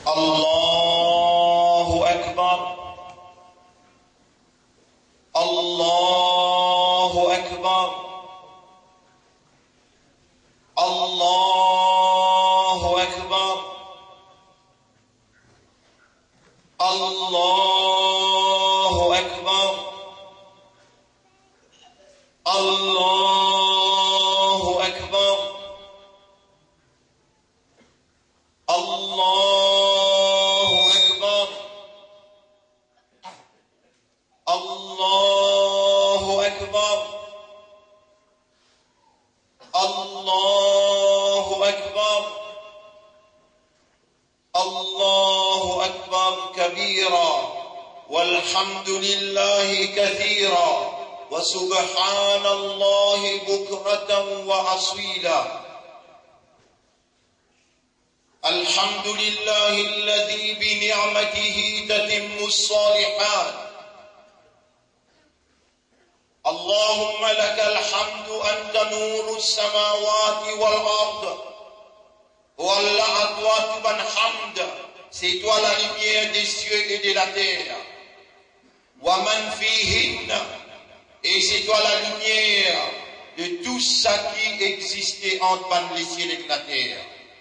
الله أكبر الله أكبر الله أكبر الله أكبر الله أكبر الله أكبر الله أكبر الله أكبر الله أكبر كبيرا والحمد لله كثيرا وسبحان الله بكرة وأصيلا. الحمد لله الذي بنعمته تتم الصالحات. اللهم لك الحمد أنت نور السماوات والأرض. Wallah, à toi tout ban hamd, c'est toi la lumière des cieux et de la terre. Wa man fihin, et c'est toi la lumière de tout ça qui existait entre les cieux et la terre.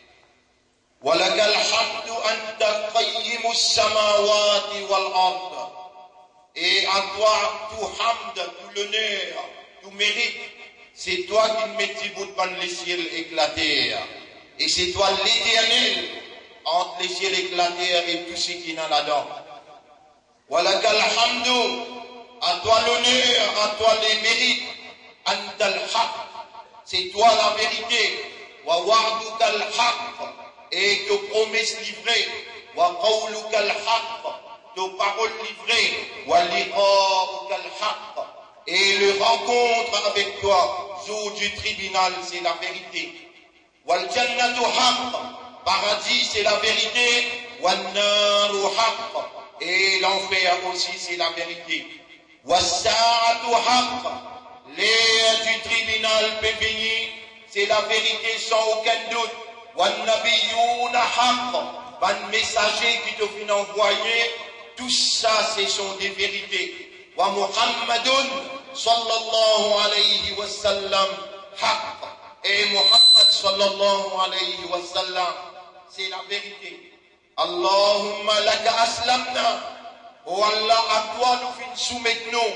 Wa lakal hamdu anta qayyimus samawati wal ard. Et à toi tout hamd, tout l'honneur, tout mérite, c'est toi qui mets bout ban les cieux et la terre. Et c'est toi l'éternel entre les cieux et la terre et tout ce qui est là-dedans. Walakal hamdu, à toi l'honneur, à toi les mérites. Antal haq, c'est toi la vérité. Wa wa'dukal haq, et tes promesses livrées. Wa qawlukal haq, tes paroles livrées. Wa liqa'ukal haq, et le rencontre avec toi, jour du tribunal, c'est la vérité. Wal jannatu haqq, paradis c'est la vérité. Wal naru haqq, et l'enfer aussi c'est la vérité. Was sa'atu haqq, l'heure du tribunal peut venir, c'est la vérité sans aucun doute. Wan nabiyyuna haqq, ban messager qui te vient envoyer, tout ça ce sont des vérités. Wa Muhammadun sallallahu alayhi wa sallam haqq. Et Muhammad sallallahu alayhi wa sallam, c'est la vérité. Allahumma laka aslamna. Oh Allah, à toi nous venons soumettre nous.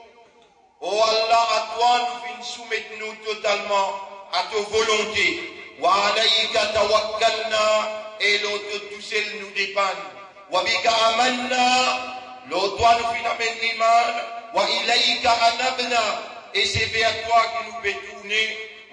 Oh Allah, à toi nous venons soumettre nous totalement à ta volonté. Wa alayka tawakkalna, et l'autre tout seul nous dépanne. Wa bika amanna, l'autre toi nous venons amener l'iman. Wa ilayka anabna, et c'est vers toi que nous pouvons tourner.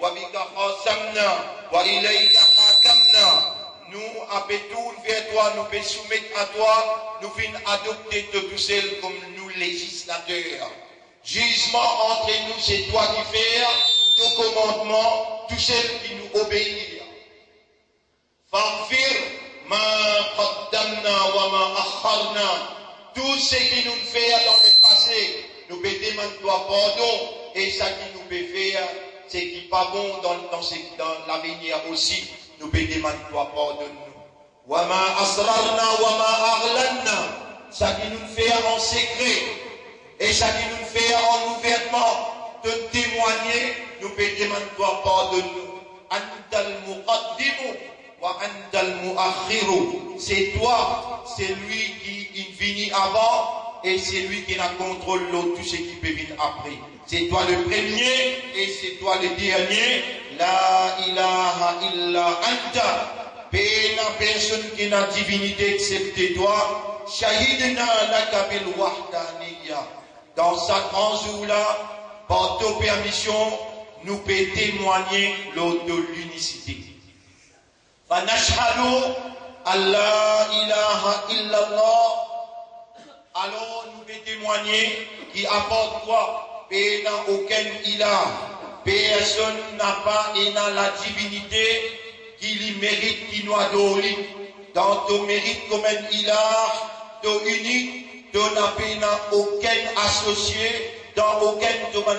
Nous appelons vers toi, nous pouvons soumettre à toi, nous venons adopter tout seul comme nous législateurs. Jugement entre nous, c'est toi qui fais, nos commandements, tout seul qui nous obéit. Faghfir ma qaddamna wa ma akharna, tout ce qui nous fait dans le passé, nous pouvons demander toi pardon, et ça qui nous peut faire, c'est qui n'est pas bon dans l'avenir aussi, nous pouvons demander toi pardonne-nous. Wama asrarna wama aghlanna, ça qui nous fait en secret et ça qui nous fait en ouvertement de témoigner, nous pouvons demander toi pardonne-nous. Antal muqaddimu wa antal muakhiru, c'est toi, c'est lui qui finit avant et c'est lui qui n'a contrôle l'autre, tout ce qui peut venir après. C'est toi le premier et c'est toi le dernier. La ilaha illa anta. Personne qui n'a divinité excepté toi. Shahidna laka bil wahdaniyya. Dans ce grand jour-là, par ta permission, nous pouvons témoigner l'autre de l'unicité. Fanashhadu alla ilaha illallah. Alors nous pouvons témoigner qui apporte toi. Et n'a aucun ilah, personne n'a pas et n'a la divinité qui lui mérite, qui nous adore. Dans ton mérite comme un ilah, ton unique, ton appel n'a aucun associé, dans aucun domaine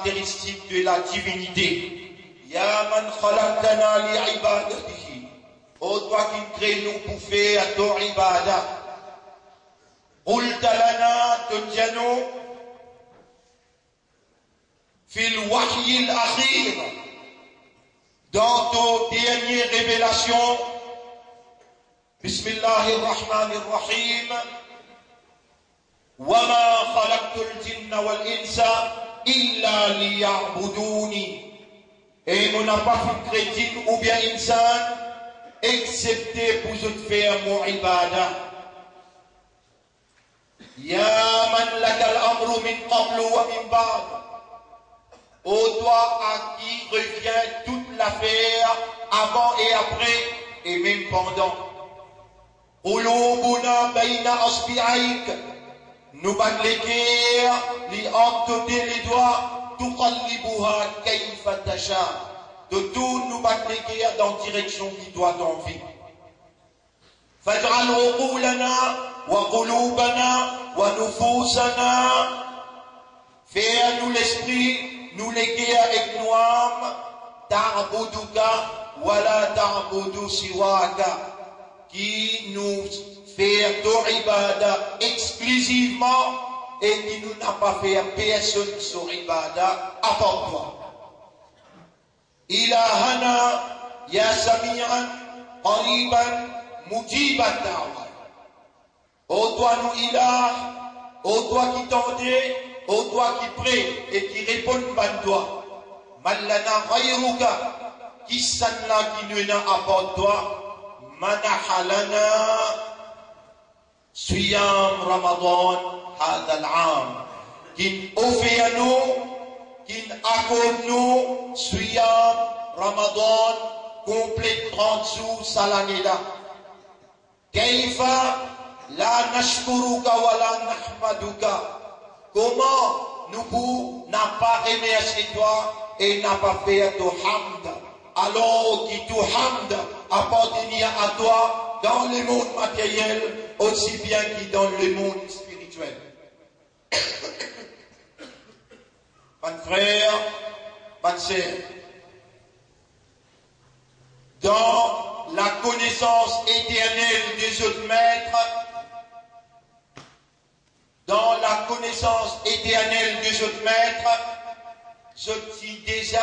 caractéristique de la divinité. Ya man khalaqtana li ibadatihi, Ô toi qui crée nous pour faire ton ibadah. قلت لنا تنجنوا في الوحي الأخير dans ton dernière révélation. Bismillahirrahmanirrahim. وما خلقت الجن والإنس إلا ليعبدوني. Et on n'a pas fait chrétien ou bien insan excepté pour se faire mon ibadah. Ya man lakal amru min qablu wa min ba'd. Ô toi à qui revient toute l'affaire avant et après et même pendant. Qulubuna bayna asbi'aik. Nous battons les guerres, les entonner les doigts, tuqallibuha kayfa tasha. De tout nous battons les guerres dans la direction qui doit t'envie. Faj'al uqulana wa qulubana wa nufusana. Fais-nous l'esprit, nous les guerres avec nos âmes, ta'buduka wa la ta'budu siwaka. Qui nous fait ton ibadah exclusivement et qui nous n'a pas fait personne sur ibadah à part toi. Ilahana ya sami'an qariban mujibat da'wa. Ô toi nous ilah, ô toi qui tendais, ô toi qui prie et qui répond par toi. Mallana ghayruka, qui s'en qui nous n'a à part toi. منح لنا صيام رمضان هذا العام كن أوفيانو كن أكونو صيام رمضان complète 30 jours à l'année là. كيف لا نشكرك ولا نحمدك. Comment nous pouvons n'a pas remercié toi et n'a pas fait ton hamd alors que tout hamd appartenait à toi dans le monde matériel aussi bien que dans le monde spirituel. Mon frère, ma sœur, dans la connaissance éternelle des autres maîtres, dans la connaissance éternelle des autres maîtres, je dis déjà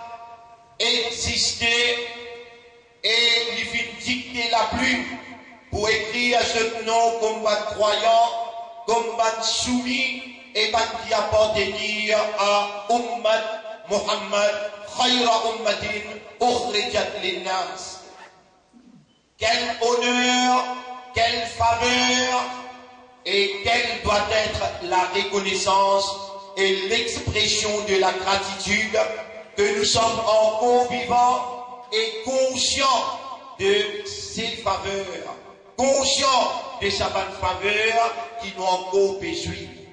existé et il fit dicter la plume pour écrire ce nom comme ban croyant, comme ban soumis et ban qui appartenir à Ummat Muhammad, khayra ummatin ukhrijat linnas. Quel honneur, quelle faveur et quelle doit être la reconnaissance et l'expression de la gratitude que nous sommes encore vivants et conscients de ses faveurs, conscients de sa bonne faveur qui nous encore besoin.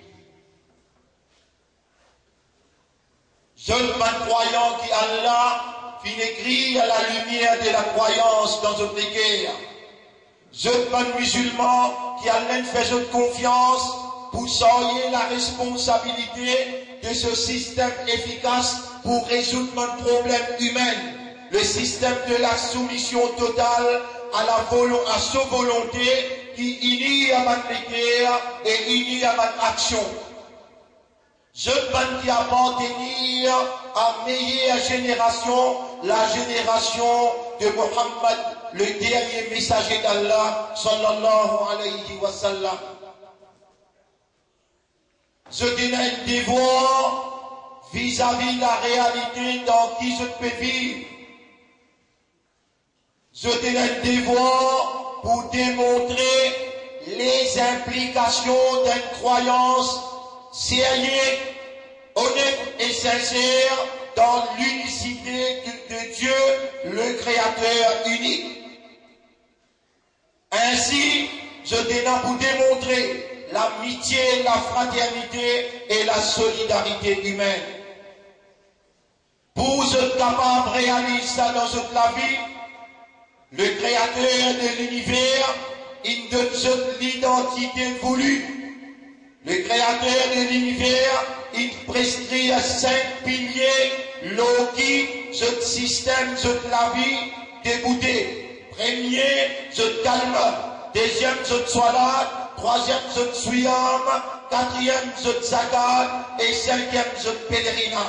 Jeune man croyant qui Allah fit écrire à la lumière de la croyance dans notre guerre. Jeune man musulman qui Allah fait confiance pour savoir la responsabilité de ce système efficace pour résoudre notre problème humain, le système de la soumission totale à sa volonté qui unit à notre guerre et unit à notre action. Je pense qui appartenir à meilleure génération, la génération de Mohammed, le dernier messager d'Allah, sallallahu alayhi wa sallam. Je donne un devoir vis-à-vis de la réalité dans qui je peux vivre. Je donne un devoir pour démontrer les implications d'une croyance sérieuse, honnête et sincère dans l'unicité de Dieu, le Créateur unique. Ainsi, je dénonce pour démontrer l'amitié, la fraternité et la solidarité humaine. Pour être capable de réaliser ça dans toute la vie, le Créateur de l'univers, il donne l'identité voulue. Le Créateur de l'univers, il prescrit à 5 piliers, l'oki, ce système, toute la vie, dégoûté. Premier, je calme. Deuxième, je salade. Troisième, je souyam. Quatrième, je zakat. Et cinquième, je pèlerinage.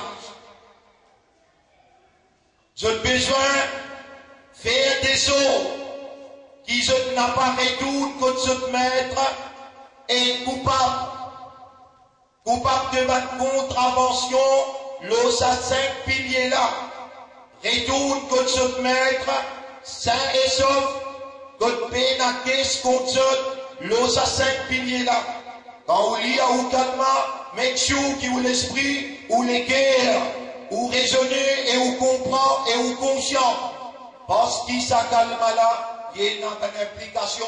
Je besoin de faire des eaux qui je n'ai pas réduit que je mettre est coupable. Coupable de ma contravention, l'os à 5 piliers là. Réduit que je mettre, sain et sauf, que pénaquer ce qu'on se, l'os à 5 piliers là. Quand on lit à ou calma, make sure qui ou l'esprit, ou les guerres, ou raisonner et ou comprend et ou conscient. Parce qu'il ça calme là, il y a une implication.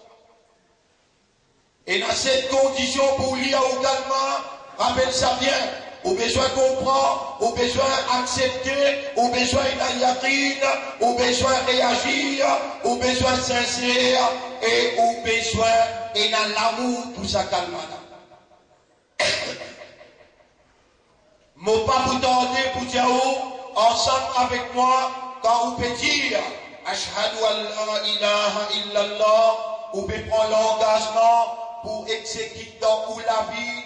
Et dans cette condition pour lire au calme, rappelle ça bien. Au besoin comprendre, au besoin accepter, au besoin d'ayatine, au besoin réagir, au besoin sincère et au besoin et dans l'amour tout ça calme là. Mon pas vous tenter pour dire ensemble avec moi quand vous pouvez dire Ashhadu an la ilaha illallah, vous pouvez prendre l'engagement pour exécuter dans la vie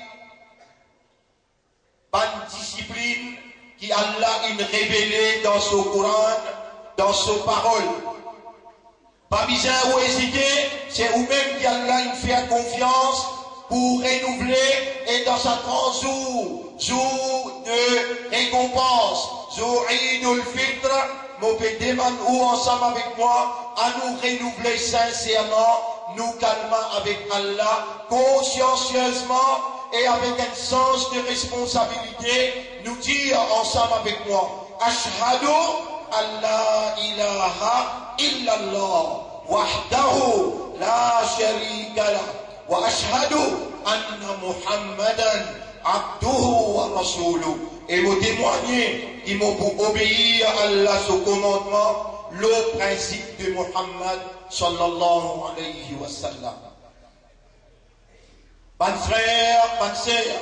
une discipline qui Allah a révélée dans son Coran, dans son parole. Pas besoin ou hésiter, c'est vous-même qui Allah a fait confiance pour renouveler et dans sa jour de récompense, jour Eidul Fitr, mon demande ou ensemble avec moi à nous renouveler sincèrement, nous calmer avec Allah, consciencieusement et avec un sens de responsabilité, nous dire ensemble avec moi, Ashhadu an la ilaha illallah, wahdahu la sharika lah, wa ashhadu anna Muhammadan abduhu wa rasuluh. Et vous témoignez qu'ils m'ont pour obéir à Allah son commandement, le principe de Muhammad sallallahu alayhi wa sallam. Ban frère, ban sœur,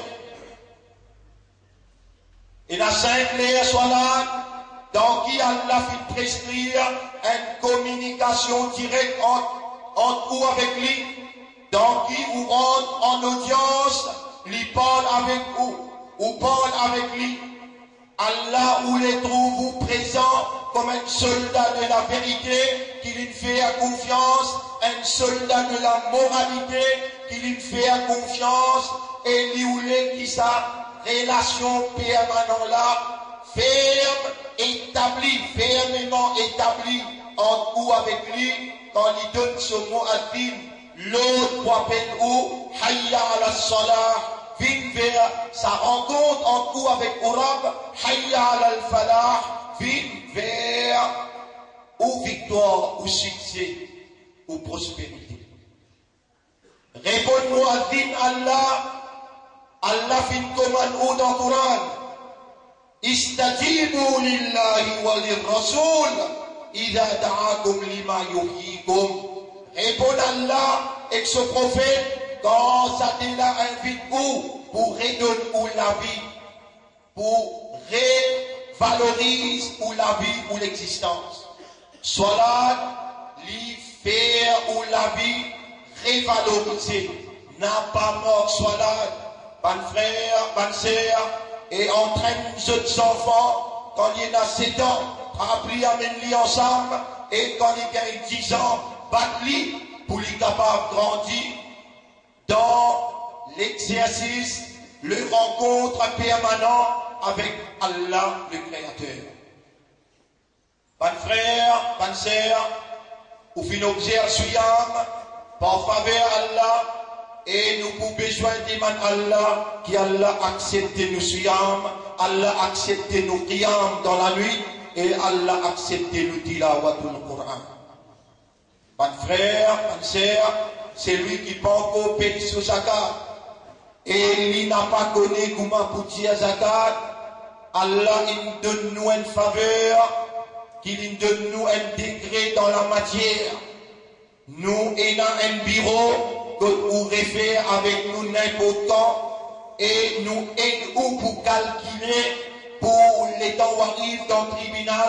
et la sainte Léa soit là, dans qui Allah fait prescrire une communication directe entre vous avec lui, dans qui vous rentre en audience, lui parle avec vous, ou parle avec lui. Allah où les trouve vous présent comme un soldat de la vérité qui lui fait confiance, un soldat de la moralité qui lui fait confiance et lui ou les qui sa relation permanente là, ferme, établie, fermement établie entre vous avec lui quand il donne ce mot à dire, l'autre appelle où, hayya ala salah, vine vers sa rencontre en coup avec Urab, hayya ala al-falah, vine vers ou victoire, ou succès, ou prospérité. Réponds-nous à din Allah, Allah fin commande ou dans le Coran, istajibu lillahi wa lirrasul, idha da'akum lima yuhyikum. Réponds Allah et ce prophète, quand ça te l'a invite pour redonner ou la vie, pour revaloriser ou la vie ou l'existence. Soit là, l'y faire ou la vie, revaloriser. N'a pas mort, soit là, ban frère, ban sœur, et entraîne jeunes enfants, quand il y en a 7 ans, appris à mener ensemble, et quand il y a 10 ans, battre-lui pour les capables de grandir dans l'exercice, le rencontre permanent avec Allah le Créateur. Ban frère, ban sœur, ou fin observe suyam, par faveur Allah, et nous pour besoin demander Allah, qui Allah accepte nous suyam, Allah accepte nous qiyam dans la nuit, et Allah accepte nous tilawatul Qur'an. Ban frère, ban sœur, c'est lui qui peut encore payer sur zakat. Et il n'a pas connu comment pour dire zakat. Allah, il donne nous une faveur, qu'il donne nous un degré dans la matière. Nous ayons un bureau que nous réfère avec nous n'importe quand. Et nous aidons pour calculer pour les temps où arrive dans le tribunal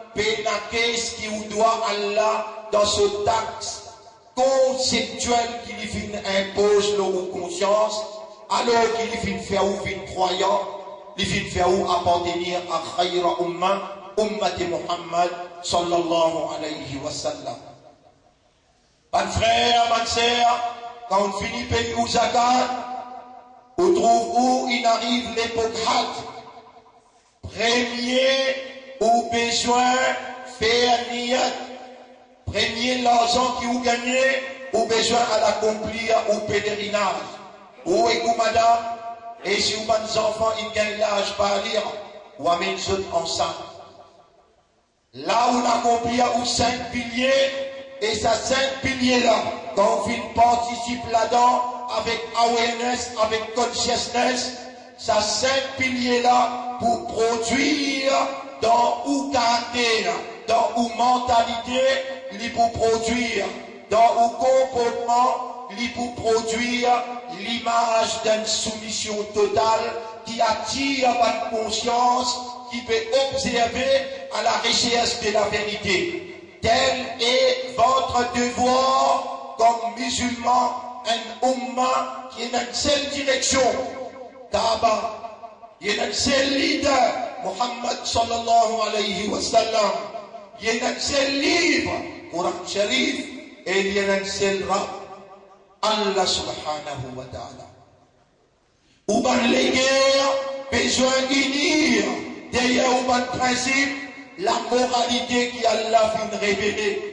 pénaquès qui ou doit Allah dans ce taxe conceptuel qui lui impose leur conscience, alors qu'il lui faire ou fin croyant, il fait faire ou appartenir à khayra ummati Muhammad sallallahu alayhi wa sallam. Ban frère, ban sœur, quand on finit payer ou zakat, on trouve où il arrive l'époque hajj. Premier ou besoin faire niyat. Premier l'argent qui vous gagnez, ou besoin à l'accomplir au pèlerinage. Ou écoute madame, et si vous avez des enfants, ils gagnent l'âge par lire, ou amène ceux ensemble. Là où l'accomplir ou 5 piliers, et ça 5 piliers là, quand on participe là-dedans, avec awareness, avec consciousness, ça 5 piliers là, pour produire dans ou caractère, dans ou mentalité, li pour produire, dans ou comportement, li pour produire l'image d'une soumission totale qui attire votre conscience, qui peut observer à la recherche de la vérité. Tel est votre devoir comme musulman, un umma qui est dans une seule direction. Kaaba, il y a un seul leader, Muhammad sallallahu alayhi wa sallam. Il y a un seul livre, Coran Sharif, et il y a un seul Rab, Allah subhanahu wa ta'ala. Ou ban les guerres, besoin d'unir, d'ailleurs ou ban principe, la moralité qui Allah vient révéler.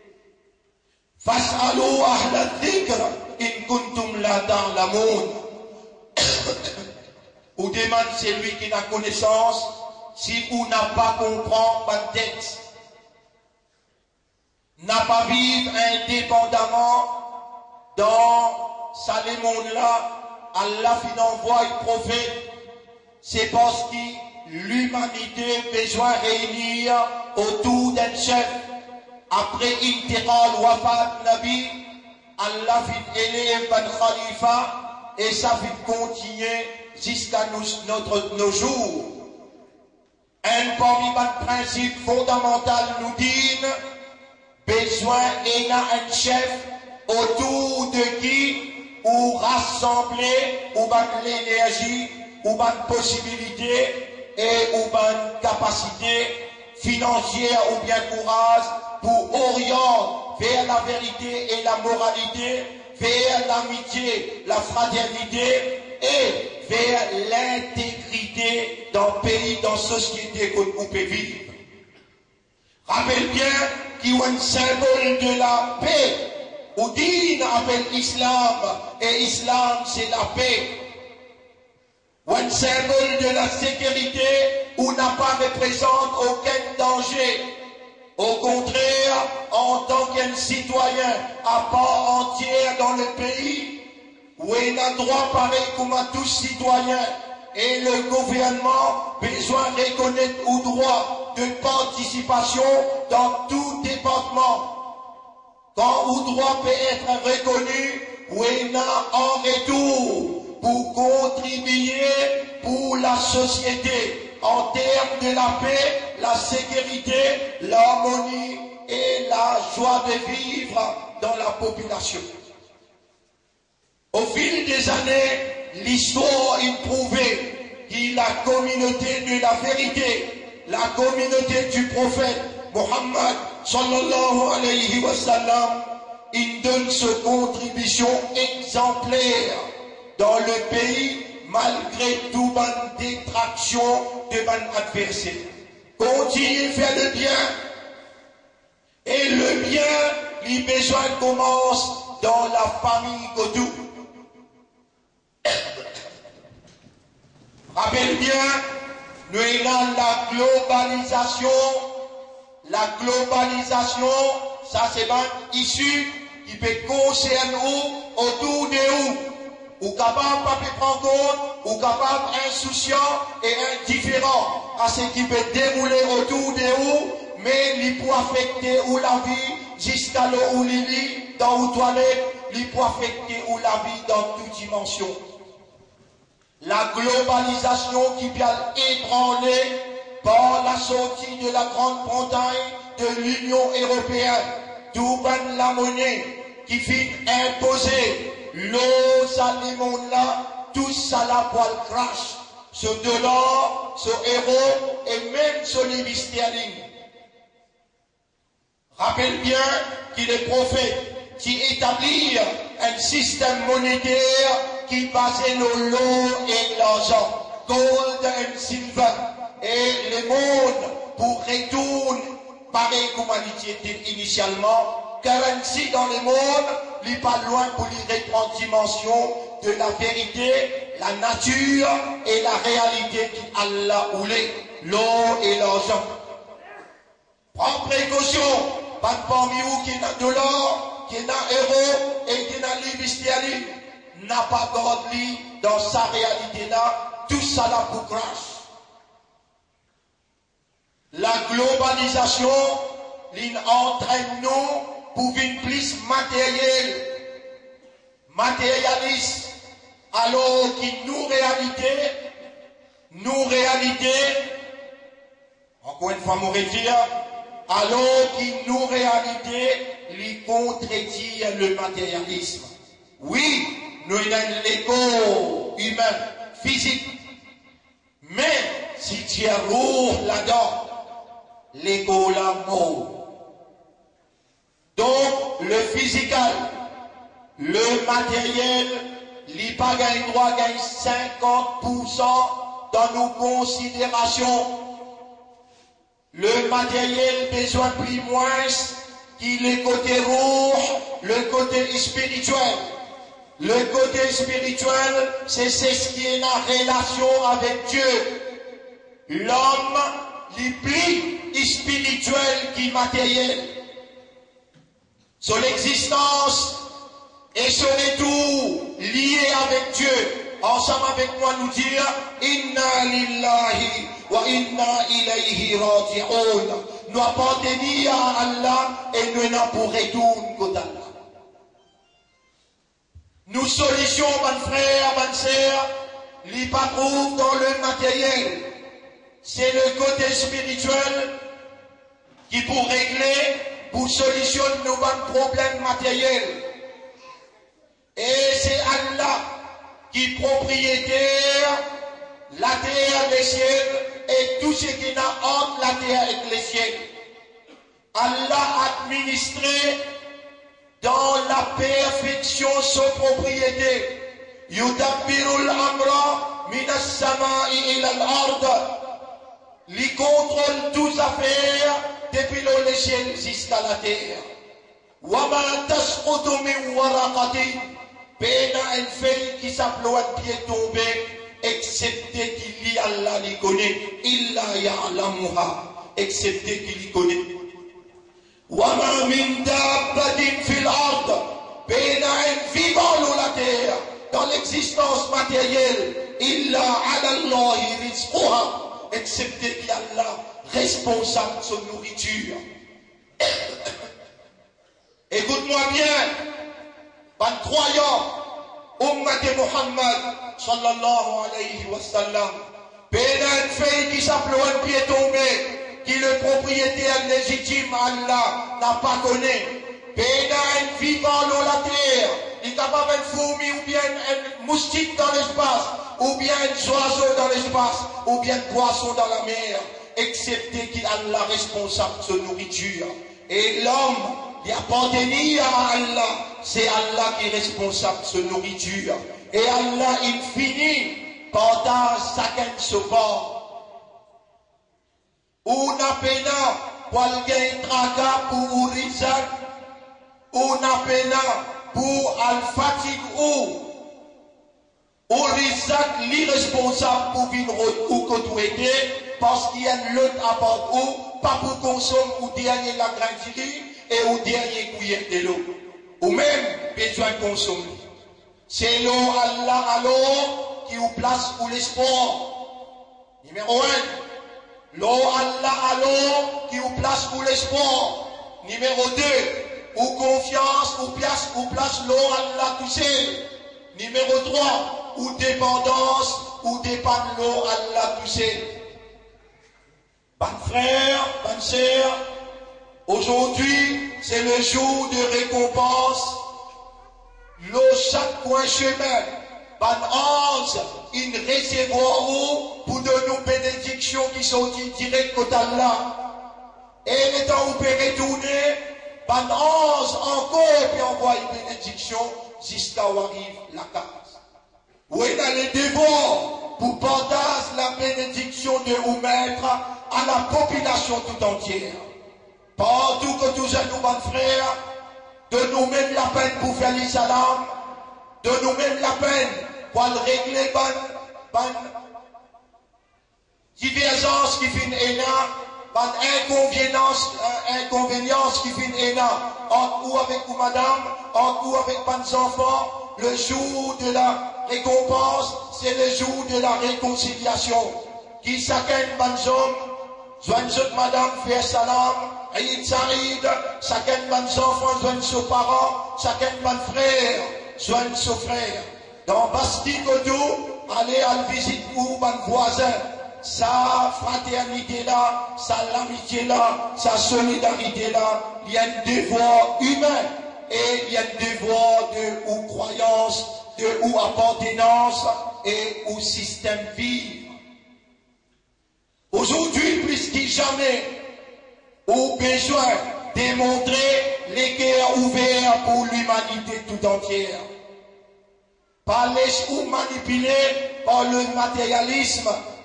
Fas'alou ahla dhikr, in kuntum la ta'lamoun. Ou demande celui qui n'a connaissance, si ou n'a pas comprend pas texte, n'a pas vivre indépendamment dans ce monde-là, Allah fin envoie un prophète, c'est parce que l'humanité a besoin de réunir autour d'un chef. Après Intiqal Wafat Nabi, Allah fin élève un khalifa et ça fin continuer jusqu'à nos jours. Un parmi les principes fondamentaux nous dit besoin d'un un chef autour de qui ou rassembler ou l'énergie ou possibilité et ou capacité financière ou bien courage pour orienter vers la vérité et la moralité, vers l'amitié, la fraternité et vers l'intégrité dans le pays, dans la société qu'on peut vivre. Rappelle bien qu'il y a un symbole de la paix. Ou dit appelle l'islam, et l'islam c'est la paix. Ou un symbole de la sécurité où n'a pas représente aucun danger. Au contraire, en tant qu'un citoyen à part entière dans le pays, où il a droit pareil comme à tous citoyens, et le gouvernement besoin de reconnaître au droit de participation dans tout département. Quand le droit peut être reconnu, où il a en retour pour contribuer pour la société en termes de la paix, la sécurité, l'harmonie et la joie de vivre dans la population. Au fil des années, l'histoire a prouvé que la communauté de la vérité, la communauté du prophète Muhammad sallallahu alayhi wa sallam, il donne sa contribution exemplaire dans le pays malgré toute détraction de mon adversaire. Continuez à faire le bien et le bien, les besoins commencent dans la famille Godou. Rappelle bien, nous avons la globalisation. La globalisation, ça c'est bien issu qui peut concerner où, autour de où. Ou capable pas prendre compte, ou capable insouciant et indifférent à ce qui peut dérouler autour de où, mais il peut affecter où la vie jusqu'à là où il vit, dans où toilette, il peut affecter où la vie dans toute dimension. La globalisation qui vient ébranler par la sortie de la grande montagne de l'Union européenne, d'où la monnaie qui fit imposer l'eau, ça les mondes là, tout ça la poil crash, sur dollar, sur euro et même sur les sterling. Rappelle bien qu'il est prophète qui établit un système monétaire qui basait sur l'eau et l'argent, gold and silver, et le monde pour retourner pareil comme il était initialement, currency dans le monde, n'est pas loin pour lui reprendre dimension de la vérité, la nature et la réalité qu'Allah voulait, l'eau et l'argent. Prends précaution, pas de parmi vous qui est dans dollar, qui est dans euro et qui est dans livre sterling, n'a pas gardé dans sa réalité là, tout ça là pour crash. La globalisation entraîne nous pour une plus matérialiste, alors que nous réalité, encore une fois, nous retire, alors que nous réalité, lui contredit le matérialisme. Oui, nous avons l'égo humain, physique, mais si tu es lourd là-dedans, l'ego la mort. Donc, le physical, le matériel, il pas gagne droit, gagne 50% dans nos considérations. Le matériel besoin plus moins qu'il est côté rouge, le côté spirituel. Le côté spirituel, c'est ce qui est en relation avec Dieu. L'homme, il plus spirituel qui matériel. Son existence et son retour lié avec Dieu. Ensemble avec moi nous dire Inna lillahi wa inna ilayhi raji'un. Nous appartenons à Allah et nous n'en pour retourner qu'au Allah. Nous solutions, mes frères, mes sœurs, les pas trouve dans le matériel. C'est le côté spirituel qui pour régler, pour solutionner nos problèmes matériels. Et c'est Allah qui est propriétaire, la terre, les ciels, et tout ce qui est entre la terre et les ciels. Allah administré dans la perfection son propriété. Yudabbirul amra minas sama'i ila al-ard. Il contrôle toutes affaires depuis le ciel jusqu'à la terre. Wama tasqutu min waraqatin. Pena une feuille qui s'appelle un pied tombé, excepté qu'il y Allah l'y connaît. Illa ya'lamuha. Excepté qu'il y connaît. Wama min dabbatin fil ard. Pena un vivant dans la terre, dans l'existence matérielle. Illa ala Allahi rizquha. Excepté qu'Allah responsable de son nourriture. Écoute-moi bien, ban croyant, Ummat Muhammad sallallahu alayhi wa sallam, une fille qui s'appelle un pied tombé, qui le propriétaire légitime Allah n'a pas connu, un vivant dans la terre, il est capable de fourmi ou bien un moustique dans l'espace, ou bien un oiseau dans l'espace, ou bien un poisson dans la mer, excepté qu'il a Allah responsable de sa nourriture. Et l'homme, il appartenait à Allah, c'est Allah qui est responsable de sa nourriture. Et Allah, il finit pendant chacun de ce bord. On a pena pour le traka pour Rizak, on a pena pour Al-Fatigue ou Rizak, l'irresponsable pour venir ou côtoyer, parce qu'il y a l'autre à part ou, pas pour consommer ou dernier la grandité et ou dernier cuillère de l'eau. Ou même besoin de consommer. C'est l'eau Allah à l'eau qui vous place pour l'espoir. Numéro 1. L'eau Allah à l'eau qui vous place pour l'espoir. Numéro 2. Ou confiance, ou place l'eau Allah tout seul. Numéro 3. Ou dépendance, ou dépend l'eau Allah tout seul. Bonnes frères, bonnes sœurs, aujourd'hui, c'est le jour de récompense. L'eau chaque coin chemin, bonne ange, une réservoir pour de nos bénédictions qui sont directes côté là. Et le temps où peut retourner, bonne ange encore, puis envoie une bénédiction jusqu'à où arrive la case. Où est dans les devoirs pour partager la bénédiction de vous mettre à la population tout entière. Partout que tous nous, bonnes frères, de nous mettre la peine pour faire les salam, de nous mettre la peine pour régler bonne divergence qui fait une inconvénience qui fait une entre vous avec vous madame, entre vous avec vos enfants. Le jour de la récompense, c'est le jour de la réconciliation. Qui chacun bonnes hommes, joignent madame, faire salam, Aïd Saïd, chacun bonnes enfants, joignent ses parents, chacun bonnes frères, joignent ses frères. Dans Bastille Kodou, allez à la visite pour bonnes voisins. Sa fraternité là, sa l'amitié là, sa solidarité là, il y a un devoir humain et il y a un devoir de ou croyance, de ou appartenance et ou système vivre. Aujourd'hui, plus que jamais, au besoin de démontrer les cœurs ouverts pour l'humanité tout entière. Pas les ou manipulés par le matérialisme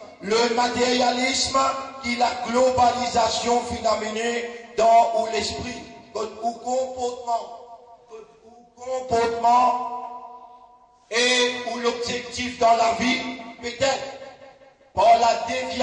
qui est la globalisation finalement dans l'esprit, ou comportement et ou l'objectif dans la vie, peut-être par la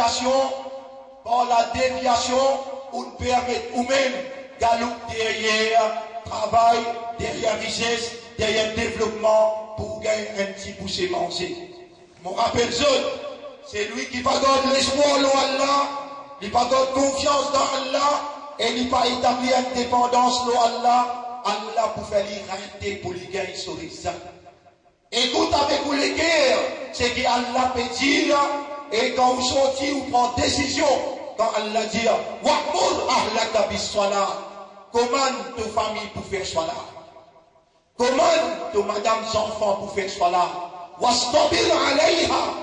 déviation, ou permettre ou même galop derrière travail, derrière richesse, derrière développement pour gagner un petit boucher manger. Je me rappelle c'est lui qui va donner l'espoir en Allah, il va donner confiance dans Allah, et il va établir une dépendance en Allah, Allah pour faire l'irrité pour les gagner sur les saints. Écoute avec vous les guerres, c'est qu'Allah peut dire, et quand vous sortez, vous prenez décision, quand Allah dit, Wa'mur ahlaka bis-salat, commande ta famille pour faire salat, commande ta madame enfants pour faire salat, wastabir alayha,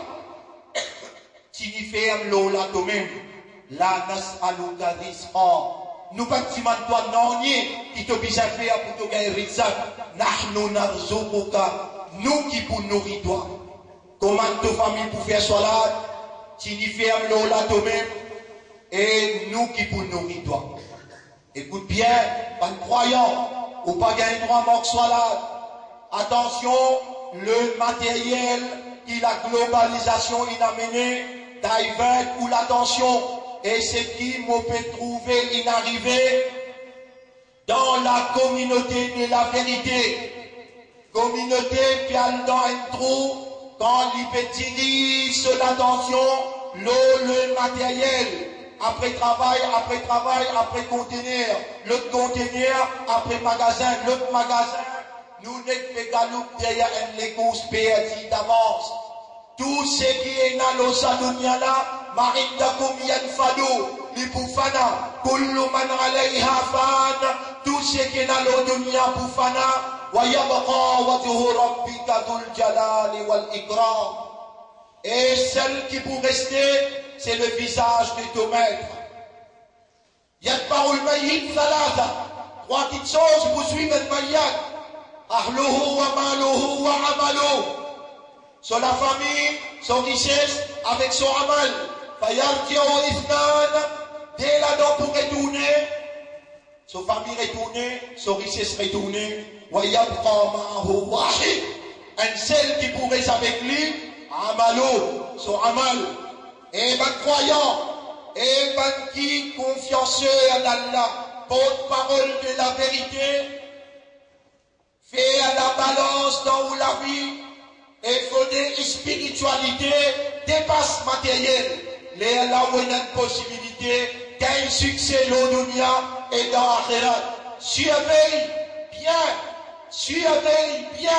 ferme l'eau là toi-même. La nas'aluka rizqa. Nous bâtiment toi non qui te besoin faire pour te gagner rizq. Nahnu narzuquka. Nous qui pour nourrir toi. Comment ta famille pour faire salat? Ferme l'eau là toi-même. Et nous qui pour nourrir toi. Écoute bien, pas de croyant. Ou pas gagner droit manque salat. Attention, le matériel qui la globalisation il a mené divert ou l'attention et ce qui me peut trouver inarrivé dans la communauté de la vérité. Communauté qui a dans un trou quand il peut tirer sur l'attention, le matériel. Après travail, après conteneur, l'autre conteneur, après magasin, l'autre magasin, nous n'est que galoupe derrière un légus perdu d'avance. Tout ce qui est dans l'Osadunia là, Marindakum yanfado, Lipufana, Kullu man alayha fan, tout ce qui est dans l'Odunia Pufana, Wayabqa wajhu rabbika dhul jalali wal ikram. Et celle qui pour rester, c'est le visage de ton maître. Yatba'ul mayyit thalatha. Trois petites choses pour suivre le mayyat. Ahluhu wa maluhu wa amaluhu. Sur la famille, son richesse, avec son amal. Fayartiyo ifnan, dès là donc pour retourner, son famille retournée, son richesse retournée, wayabqa ma'ahu wahid. Un seul qui pourrait avec lui, amalo, son amal. Et ben croyant, et ben qui confianceur en Allah, porte-parole de la vérité, fait à la balance dans la vie, et fondée spiritualité dépasse matériel. Les là où il y a une possibilité d'un succès dans le dunya et dans l'akhirat. Surveille bien,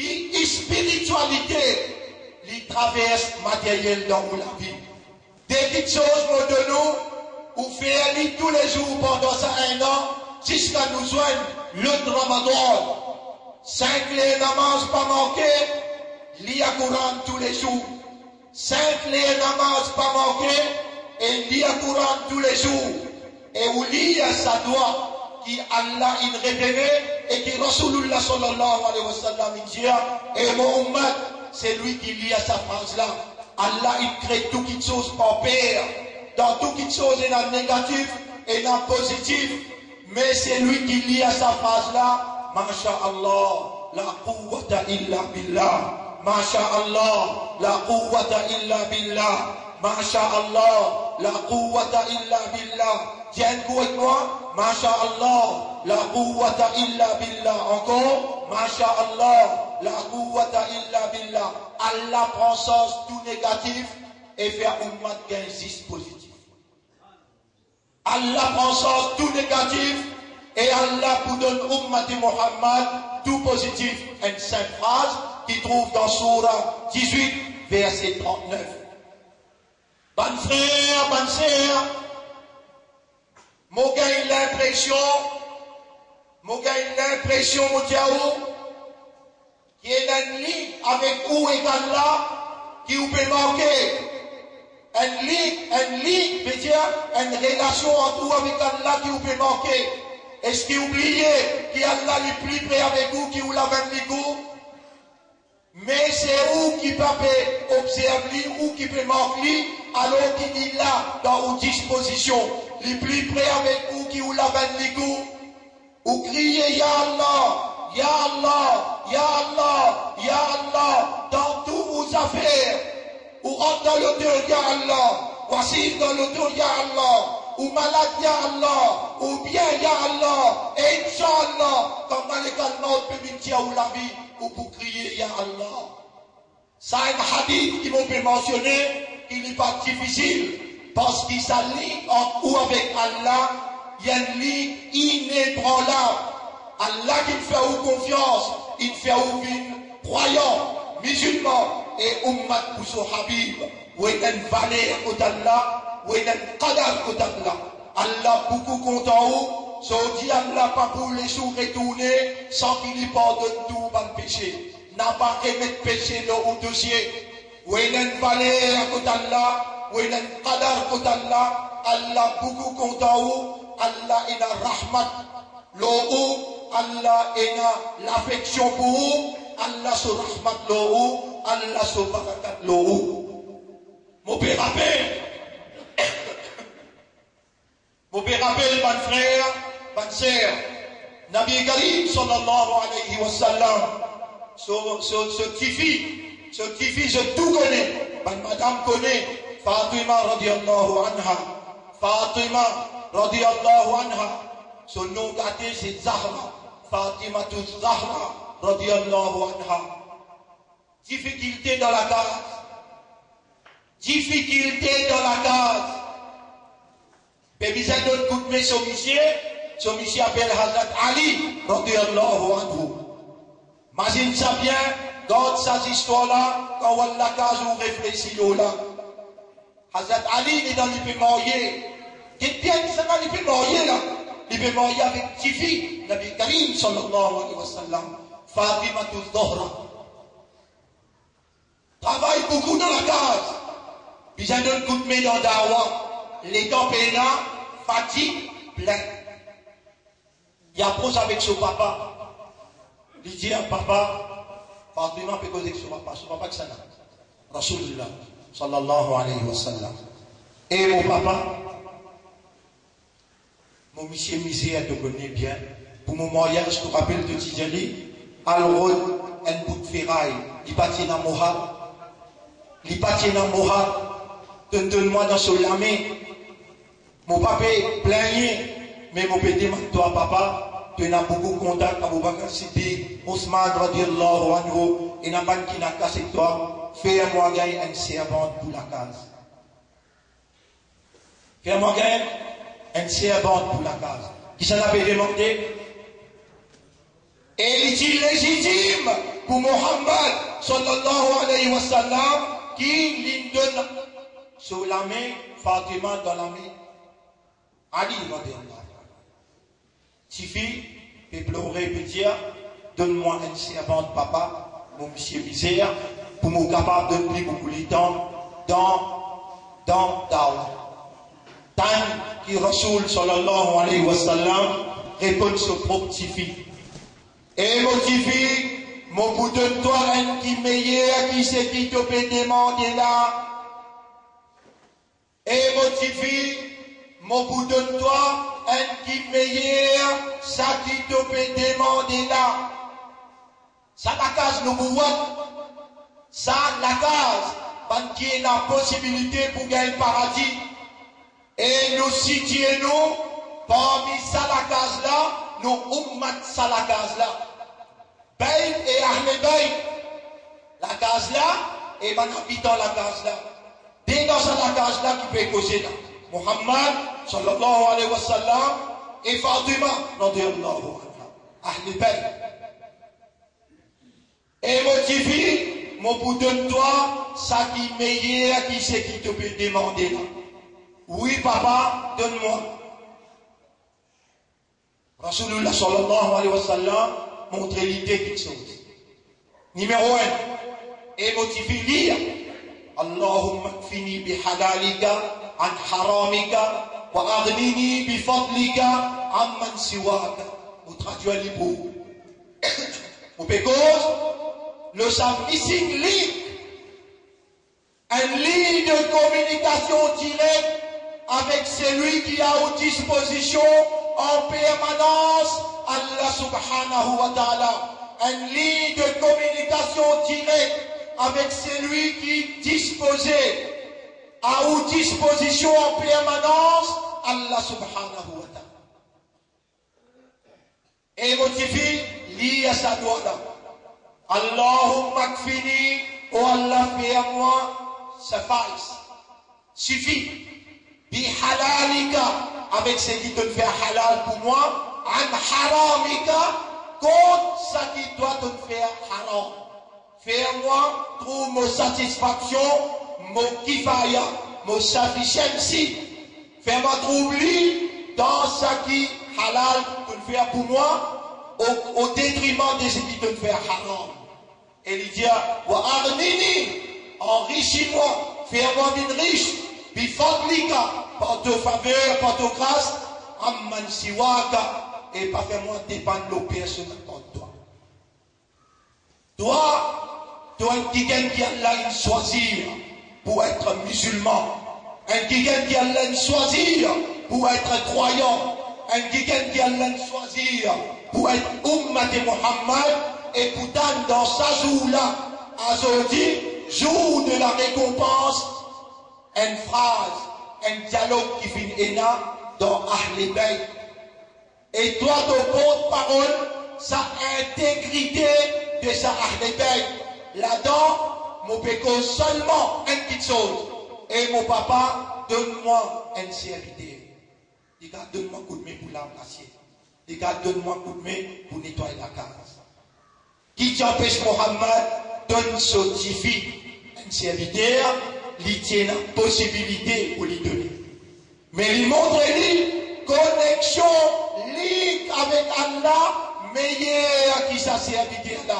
qui spiritualité, les traverse matériel dans la vie. Dès petites choses de nous, ou faire tous les jours pendant ça 1 an, jusqu'à nous joindre le Ramadan. 5 les namazes pas manquer, lit à Coran tous les jours. 5 les namazes pas manquer, et lit à Coran tous les jours. Et où lit sa doigt qui Allah il révélé et qui Rasulullah sallallahu alayhi wa sallam dit, et Mohammed, c'est lui qui lit à sa phrase là. Allah il crée toutes les choses par paire. Dans toutes les choses il y a négatif et dans positif. Mais c'est lui qui lit à sa phrase là. Masha'Allah, la quwwata illa billah. Masha'Allah, la quwwata illa billah. Masha'Allah, la quwwata illa billah. Tiens avec moi. Masha'Allah, la quwwata illa billah. Encore. Masha'Allah, la quwwata illa billah. Allah prend sens tout négatif et fait un mat gain 6 positif. Allah prend sens tout négatif et Allah vous donne Ummati Muhammad tout positif. Une simple phrase qui trouve dans Surah 18, verset 39. Bonne frère, bonne sœur, moi gagne l'impression, mon diaou, qui est un lit avec vous et Allah, qui vous peut manquer. Un lit, veut dire, une relation entre vous avec Allah qui vous peut manquer. Est-ce que vous oubliez qu'Allah est plus près avec vous, qui vous l'a avec vous? Mais c'est vous qui pouvez observer, ou qui peut manquer, alors qu'il est là, dans vos dispositions. Les plus près avec vous, qui vous l'a avec vous. Vous criez, Ya Allah, Ya Allah, Ya Allah, Ya Allah, dans toutes vos affaires. Ou rentre dans l'auteur, Ya Allah, ou assise dans l'auteur, Ya Allah, ou malade, Ya Allah, ou bien, Ya Allah, et Inch'Allah, comme dans les cas de mort, peut ou la vie, ou pour crier, Ya Allah. Ça, un hadith qui m'ont pu mentionner, il n'est pas difficile, parce qu'il s'allie entre vous avec Allah, il y a une ligne inébranlable. Allah qui fait vous confiance, il fait vous croyant, musulman, et ummat pour son habib, où il y a une valeur au Allah, où il y a une qadar au Allah. Allah beaucoup content où, so dit Allah pas pour les sous retourner, sans qu'il y pardonne tout le péché. N'a pas remettre péché dans le dossier. Où il y a une valeur au Allah, où il y a une qadar au Allah. Allah beaucoup content où, Allah il a rahmat, l'eau, Allah il a l'affection pour vous, Allah se rahmat l'eau, Allah se barakat l'eau. Mon père rappelle, mon frère, mon sœur, Nabi Karim sallallahu alayhi wa sallam, ce petit fille, je tout connais, madame connaît, Fatima radiallahu anha, Fatima radiallahu anha, son nom gâté c'est Zahra, Fatima tout Zahra radiallahu anha. Difficulté dans la case. Difficulté dans la case. Pébiza d'autres coups de son monsieur appelle Hazrat Ali radiallahu anhu. Imagine ça bien, dans cette histoire-là, quand on la case, on réfléchit là. Hazrat Ali est dans les mariés. Qu'est-ce bien que ça va les mariés là? Les mariés avec Tifi, Nabi Karim sallallahu alayhi wa sallam, Fatima Zahra. Travaille beaucoup dans la case. Puis j'ai un coup de main dans Dawa. Les temps pénants, fatigue, plein. Il approche avec son papa. Il dit à papa, Fatima peut causer avec son papa que ça n'a. Rasulullah sallallahu alayhi wa sallam. Et mon papa, mon monsieur misère te connaît bien. Pour mon mariage, je te rappelle de Tidjali, alors un bout de ferraille, il bâtit dans Mohab, il bâtit dans Mohab, donne-moi dans son lamé. Mon papa est plaigné, mais mon pédé m'a dit, toi papa, tu as beaucoup de contact avec Abu Bakr Siddiq, Ousmane radiallahu anhu, et n'a pas qui n'a cassé toi, fais-moi gagner une servante pour la case. Fais-moi gagner une servante pour la case. Qui s'en avait demandé? Et il dit légitime pour Mohammed sallallahu alayhi wa sallam qui lui donne sur la main Fatima dans la main. Ali radiallahu. Si fille, peut pleurer, peut dire, donne-moi un servante, papa, mon monsieur misère, pour me capable de plus beaucoup de temps dans Daoud. Tant que Rasoul sallallahu alayhi wa sallam répond sur propre petit fille. Et mon petit fille, mon bout de toi, un qui meilleur, qui c'est qui te peut demander là. Et mon petit fille, mon bout de toi, un qui meilleur, ça qui te peut demander là. Ça la case nous bouillons. Ça la case, parce qu'il y a la possibilité pour gagner le paradis. Et nous situons parmi ça la case là, nous ummat ça la case là. Bayt et Ahmed Bayt, la case là, et man habitant la case là. Dès dans ça la case là qui peut causer là. Muhammad sallallahu alayhi wa sallam et Fatima radiyallahu anha. Ahmed Bayt. Et motivé, mon bout de toi, ça qui meilleur, qui c'est qui te peut demander là. Oui, papa, donne-moi. Rasulullah sallallahu alayhi wa sallam montre l'idée quelque chose. Numéro 1, et motivé lire. Allahumma kfini bi halalika an haramika wa aghnini bi fadlika amman siwaka. Vous traduisez les mots. Ou because le missing link, un ligne de communication directe avec celui qui a aux dispositions en permanence Allah subhanahu wa ta'ala. Une ligne de communication directe avec celui qui disposait à aux dispositions en permanence Allah subhanahu wa ta'ala. Et motivé, lié à sa doigt. Allahumma kfini, oh Allah, fais à moi, suffice, suffit. Bi halalika, avec ce qui te fait halal pour moi, an haramika, contre ce qui doit te faire haram. Fais-moi, trouve ma satisfaction, mon kifaya, mon sufficiency. Fais-moi trouver dans ce qui halal te faire pour moi, au détriment de ce qui te fait haram. Et il dit, wa aghnini, enrichis-moi, fais-moi une riche. Bifadlika, par ta faveur, par ta grâce, amman siwaka, et pas fais-moi dépendre de personne contre toi. Toi, un quelqu'un qui a choisir pour être musulman, un quelqu'un qui a choisir pour être croyant, un quelqu'un qui a choisir pour être ummat de Muhammad, et pourtant dans sa jour-là, aujourd'hui, jour de la récompense, une phrase, un dialogue qui finit dans Ahl Bayt. Et toi, ton porte-parole, sa intégrité de sa Ahl Bayt. Là-dedans, mon péco seulement une petite chose. Et mon papa, donne-moi un serviteur. Il dit, donne-moi un coup de main pour l'embrasser. Il dit, donne-moi un coup de main pour nettoyer la case. Qui t'empêche Mohammed, donne son tifi, un serviteur. Il tient la possibilité pour lui donner. Mais il montre lui connexion, link avec Allah, meilleur qui sa serviteur là.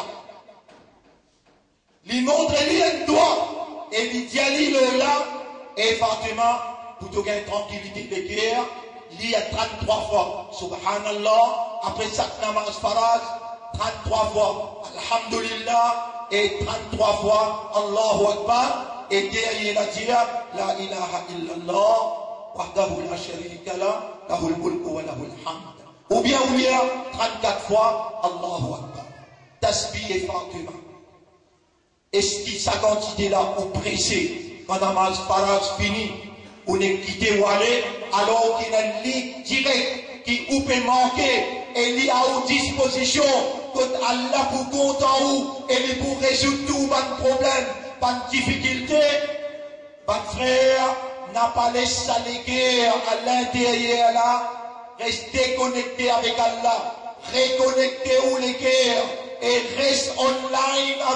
Il montre lui un doigt et il dit à lui là, et Fatima, pour te gagner tranquillité de guerre, il y a 33 fois, subhanallah, après chaque namaz farad, 33 fois, alhamdulillah, et 33 fois, Allahu Akbar. Et derrière la dire, la ilaha illallah, wahdahu la sharika la, lahul mulku wa lahul hamd. Ou bien 34 fois, Allahu Akbar. Tasbih et Fatima. Est-ce que sa quantité là, ou pressé, quand namaz farad fini, on est quitté ou aller, alors qu'il y a une ligne directe qui ou peut manquer, et il y a aux dispositions, que Allah pour compte en haut, et il pour résoudre tout le problème. Pas de difficulté, pas de frère, n'a pas laissé les guerres à l'intérieur là, restez connecté avec Allah, reconnectez où les guerres, et reste online avec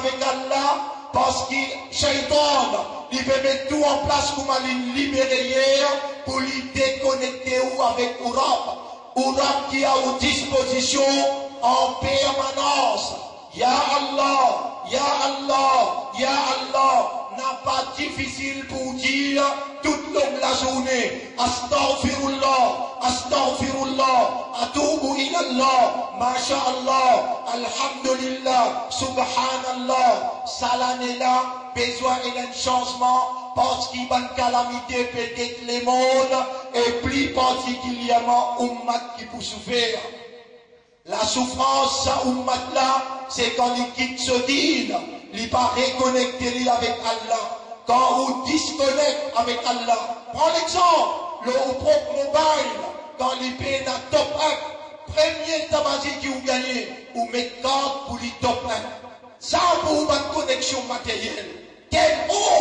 avec Allah, parce que Shaitan, il peut mettre tout en place pour aller libérer hier, pour lui déconnecter ou avec Urab. Urab qui a aux dispositions en permanence. Ya Allah, Ya Allah, Ya Allah, n'a pas difficile pour dire toute la journée. Astaghfirullah, Astaghfirullah, Atubu ilallah, Masha'Allah, Alhamdulillah, Subhanallah. Ça l'année là, besoin d'un changement, parce qu'il y a une calamité peut-être les mondes, et plus particulièrement Ummat qui peut souffrir. La souffrance, ça, Ummat là, c'est quand il quitte ce deal, il n'est pas reconnecté avec Allah. Quand on disconnecte avec Allah, prends l'exemple, le propre mobile, quand il paye un top 1, premier tabac qui vous gagnez, ou met 40 pour les top 1. Ça pour une connexion matérielle. Quelle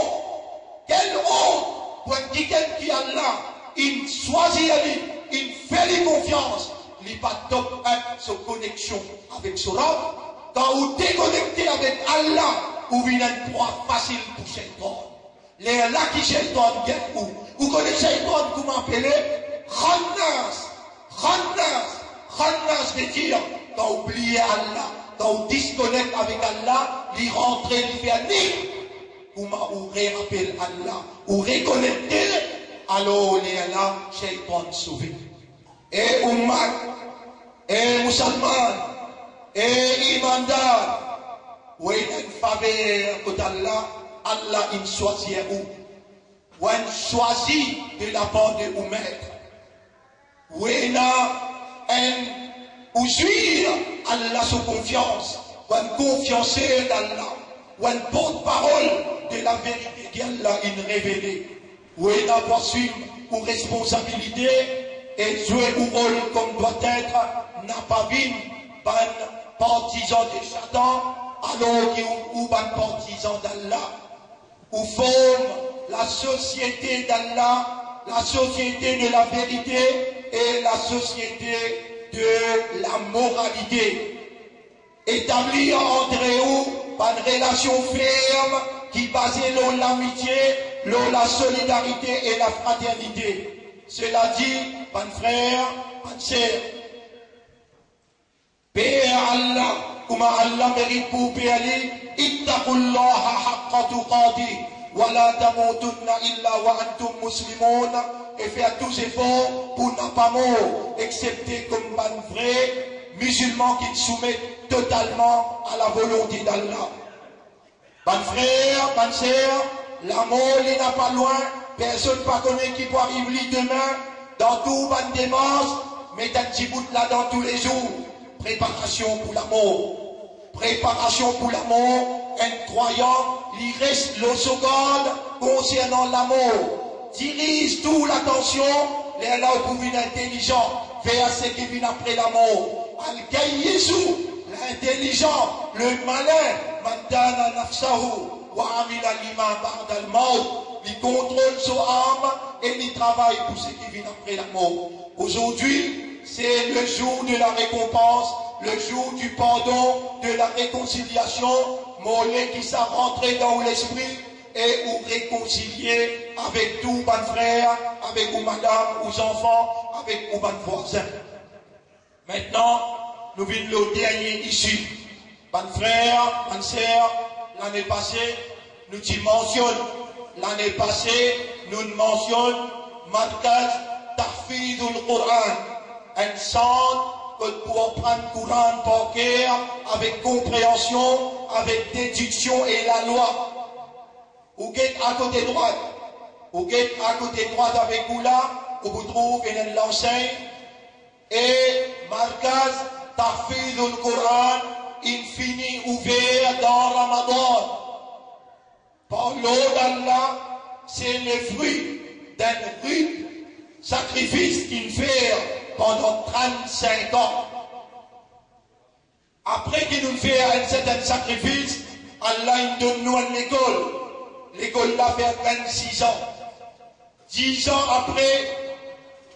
honte pour quelqu'un qui a là, il choisit il fait les confiance, il n'est pas top 1 sur connexion avec son Rab. Quand vous déconnectez avec Allah, vous venez une proie facile pour Shaitan. Les là qui Shaitan gagne où? Vous connaissez Shaitan, vous m'appelez Khannas. Khannas veut dire, quand vous oubliez Allah, quand vous disconnectez avec Allah, il rentre, il fait un nid. Vous rappelez Allah, vous reconnectez, alors il est là, Shaitan sauvé. Et Ummat, et Musulman, et Imandar, où il y a une faveur côté Allah, Allah il choisit où? Ou il choisit de la part de Ummat. Où il y a un, où suit Allah sous confiance, ou un confiancé d'Allah, ou un porte-parole de la vérité qu'Allah a révélée. Où il y a poursuivre ou responsabilité et jouer un rôle comme doit être, n'a pas vu un partisan de Satan, alors qu'il ou un partisan d'Allah, ou forme la société d'Allah, la société de la vérité et la société de la moralité. Établir entre eux une relation ferme qui basée sur l'amitié, sur la solidarité et la fraternité. Cela dit, mon frère, mon sœur, paix à Allah, comme Allah mérite pour payer, ittaqullaha haqqa tuqatih, wa la tamutunna illa wa antum muslimun, et faire tous efforts pour ne pas mourir, excepté comme un vrai musulman qui se soumet totalement à la volonté d'Allah. Mon frère, mon sœur, la mort n'est pas loin, personne ne connaît qui peut arriver demain, dans tout ban démence, mais un petit bout là dans tous les jours. Préparation pour la mort. Préparation pour la mort, un croyant, il reste le seconde concernant la mort. Dirige toute l'attention, les là pour une intelligent, vers ce qui vient après la mort. Al-Kayyézou, l'intelligent, le malin, Mandana Nafsahu, wa Amila Lima Ba'dal Maut, il contrôle son âme et il travaille pour ce qui vient après la mort. Aujourd'hui, c'est le jour de la récompense, le jour du pardon, de la réconciliation, mollet qui s'est rentré dans l'esprit et ou réconcilier avec tous vos frères, avec vos madames, vos enfants, avec vos voisins. Maintenant, nous venons le dernier ici. Mon frère, mon sœur, l'année passée, nous t'y mentionnons. L'année passée, nous mentionnons Markaz Tahfidul Quran. Un centre pour prendre le Coran par cœur, avec compréhension, avec déduction et la loi. Vous êtes à côté droite. Vous êtes à côté droite avec vous là, où vous trouvez l'enseigne. Et Markaz Tahfidul Quran, infini ouvert dans Ramadan. Par l'eau d'Allah, c'est le fruit d'un rude sacrifice qu'il fait pendant 35 ans. Après qu'il nous fait un certain sacrifice, Allah il donne nous une école. L'école l'a fait 26 ans. 10 ans après,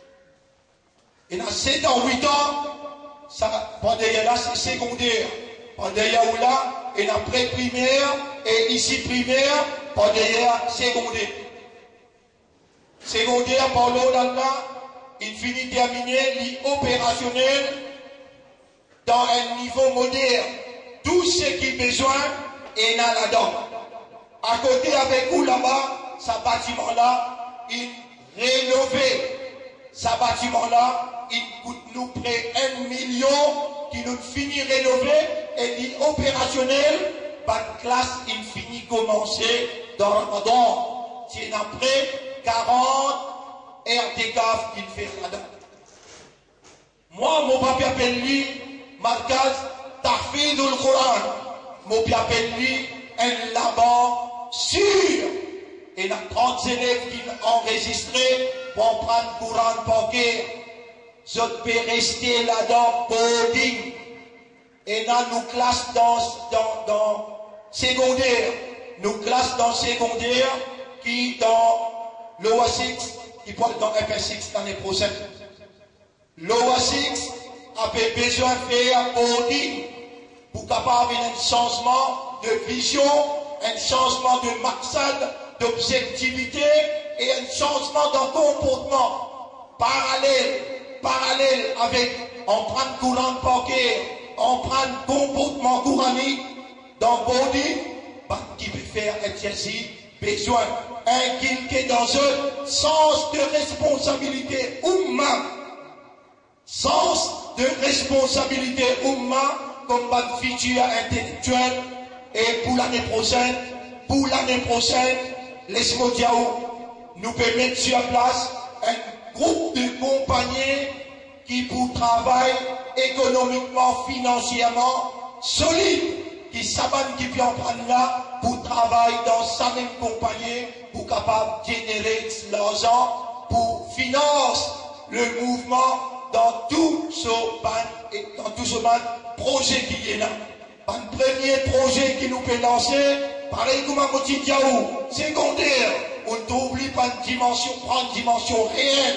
il a 7 ans, 8 ans, ça, pendant là, c'est secondaire. par derrière ou là, et après primaire, et ici primaire, par derrière secondaire. Secondaire, par là, il finit terminé, l'opérationnel, dans un niveau moderne. Tout ce qui est besoin est là-dedans. À côté avec vous là-bas, ce bâtiment-là, il rénové. Ce bâtiment-là, il coûte nous près 1 million qui nous finit rénové et il est opérationnel. Par classe, il finit commencer dans Ramadan. C'est après 40 RTK qu'il fait là-dedans. Moi, mon papi appelle lui, Markaz Tahfidul Quran. Mon papi appelle lui, un laban sûr. Et il y a 30 élèves qui ont enregistré pour prendre Courant bancaire. Je peux rester là-dedans, boarding. Et là, nous classe dans secondaire. Nous classe dans secondaire qui dans l'OA6, qui porte dans FS6 l'année prochaine. L'OA6 a besoin de faire boarding pour capable un changement de vision, un changement de maqsad, d'objectivité et un changement de comportement parallèle avec on prend le courant bancaire, on prend le comportement couranique dans body, qui peut faire exercice, besoin inculquer dans eux sens de responsabilité humaine, sens de responsabilité humaine comme un futur intellectuel. Et pour l'année prochaine, laisse-moi dire, nous pouvons mettre sur place un groupe de compagnies qui pour travail économiquement, financièrement solide, qui savent qui peut en prendre là pour travailler dans sa même compagnie, pour capable de générer l'argent, pour financer le mouvement dans tout ce projet qui est là. Un premier projet qui nous peut lancer, pareil comme un petit Diaou, secondaire, on n'oublie pas une dimension, prendre une dimension réelle.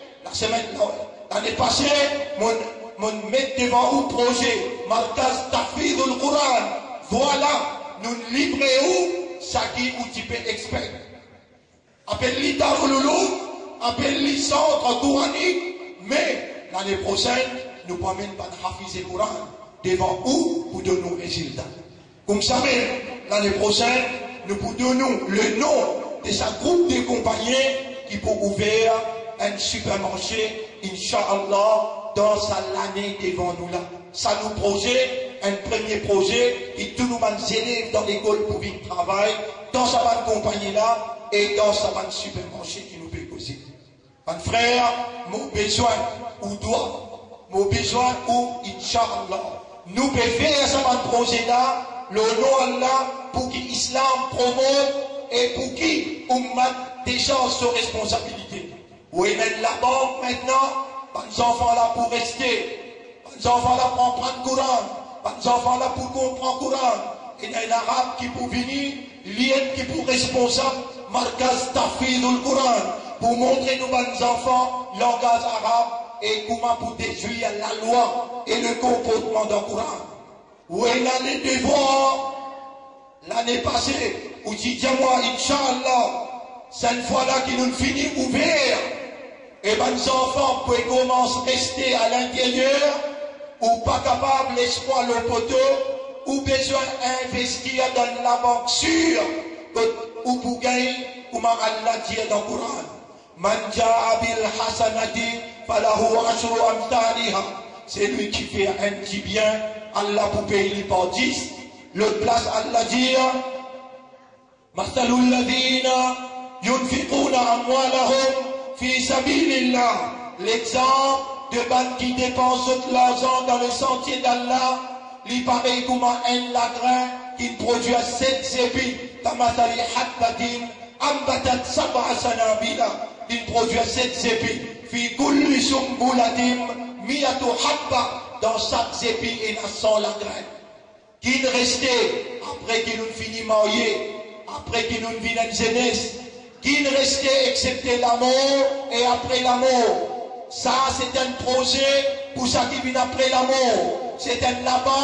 L'année passée, mon mettre devant un projet, Markaz Tahfidul Quran, voilà, nous livrons ça qui ou tu peux expert. Appelle-lui Darululou, appelle-lui centre coranique, mais l'année prochaine, nous ne pouvons même pas hafizer le Coran devant où pour donner nos résultats. Comme ça même, l'année prochaine, nous pouvons donner le nom de ce groupe de compagnies qui peut ouvrir un supermarché, Inch'Allah, dans l'année devant nous là. Ça nous projet, un premier projet, qui tout le monde s'élève dans l'école pour vivre travail, dans sa bonne compagnie là, et dans sa bonne supermarché qui nous peut causer. Mon frère, mon besoin, ou doit, mon besoin, ou Inch'Allah. Nous pouvons faire ce projet là, le nom Allah, pour que l'islam promote et pour qui on met déjà sous responsabilité. Oui, mais la banque maintenant, les enfants là pour rester, les enfants là pour prendre courant, les enfants là pour comprendre courant. Et il y a un arabe qui pour venir, l'ien qui pour responsable, Markaz Tahfidul Quran, pour montrer nous les enfants langage arabe et comment pour détruire la loi et le comportement d'un Coran. Oui, l'année devant, l'année passée, où tu dis moi, Inch'Allah, c'est une fois là qui nous finit ouvert, et ben les enfants peuvent commencer à rester à l'intérieur, ou pas capable l'espoir le poteau, ou besoin d'investir dans la banque sûre, ou pour gagner, comme Allah dit dans le Coran. Man ja'a bil hasanati falahu ashru amthaliha. C'est lui qui fait un petit bien, Allah pour payer par 10. L'autre place, Allah dit Mathalul ladhina yunfiquna amwalahum fi sabilillah. L'exemple de banques qui dépensent de l'argent dans le sentier d'Allah, lui pareil comme un lagrin qui produit 7 épis. Tamathali habbatin ambatat sab'a sanabila. Il produit 7 épis. Fi kulli sumbulatim miyatu habba. Dans chaque épi, il y a 100 lagrins. Qu'il restait, après qu'il nous finit marié, après qu'il nous vit une jeunesse, qu'il restait excepté l'amour et après l'amour. Ça, c'est un projet pour ça qui vient après l'amour. C'est un laban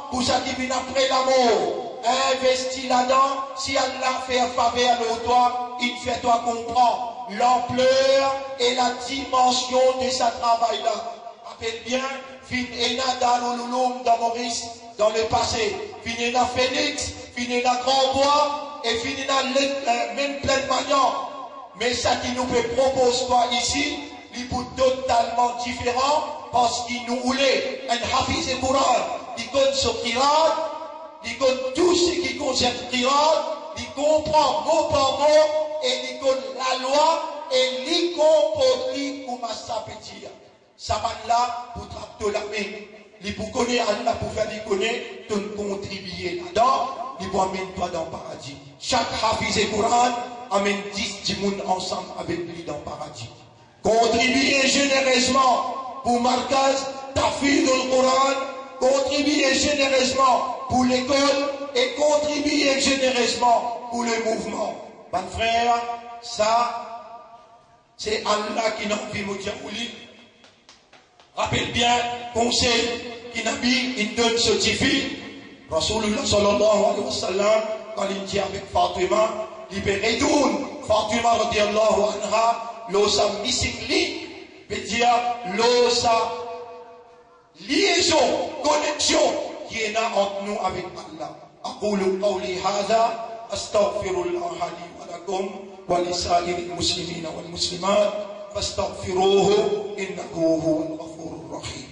pour ça qui vient après la mort. Investis là-dedans, si Allah fait faveur de toi, il fait toi comprendre l'ampleur et la dimension de ce travail-là. Rappelle bien, Finena Daloloulom dans Maurice, dans le passé, Finena Phoenix, Finena Grand Bois, et Finena même plein de manières. Mais ça qui nous peut proposer toi ici, il est totalement différent, parce qu'il nous voulait un Hafiz et Coran, il connaît ce Qirat, il connaît tout ce qui concerne Qirat, il comprend mot par mot, et il connaît la loi, et il comprend comment ça peut dire. Ça va là pour tracter la main. Il pour connaître Allah, pour faire les connaître, tu contribuer là-dedans, il pour amener toi dans le paradis. Chaque Hafiz et Coran amène 10 timouns ensemble avec lui dans le paradis. Contribuez généreusement pour Markaz, Tahfidh al-Quran, contribuez généreusement pour l'école et contribuez généreusement pour le mouvement. Mon frère, ça, c'est Allah qui n'a envie de me dire. Rappelle bien, conseil qui n'a mis, il donne ce défi. Rasulullah sallallahu alayhi wa sallam, quand il dit avec Fatima, libérez Doun, Fatima radiallahu anha, l'osa missing link, veut dire l'osa liaison, connexion qui est là entre nous avec Allah. أقول قولي هذا أستغفر الله لي ولكم ولسائر المسلمين والمسلمات فاستغفروه إنه هو الغفور الرحيم.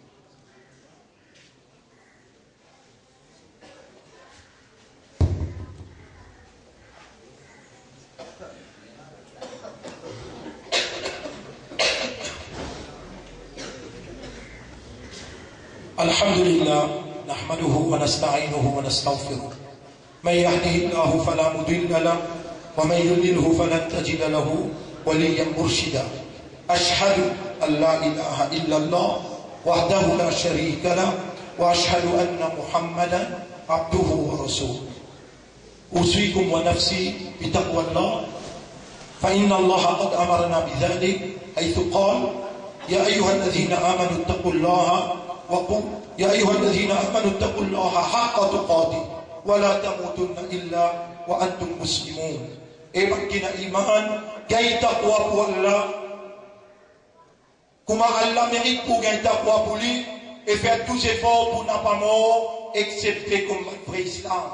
الحمد لله نحمده ونستعينه ونستغفره من يهده الله فلا مضل له ومن يضلله فلن تجد له وليا مرشدا أشهد أن لا إله إلا الله وحده لا شريك له وأشهد أن محمدا عبده ورسوله أوصيكم ونفسي بتقوى الله فإن الله قد أمرنا بذلك حيث قال يا أيها الذين آمنوا اتقوا الله وقل يا أيها الذين آمنوا اتقوا الله حق تقاته ولا تموتن إلا وأنتم مسلمون. Et bakina iman, gagne taqwa pour Allah. Comment Allah mérite pour gagner taqwa pour lui et faire tous efforts pour n'a pas mort, excepté comme le vrai islam.